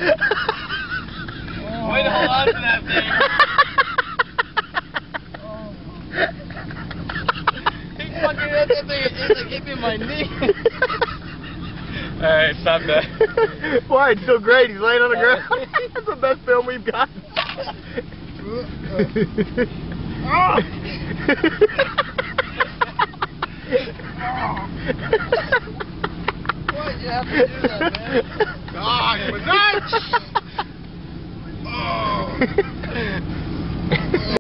Way to hold on to that thing. He fucking hit that thing. It's like hitting my knee. Alright, stop that. Why? It's so great. He's laying on the ground. That's the best film we've got. Why'd you have to do that, man? God, it was nuts! Oh.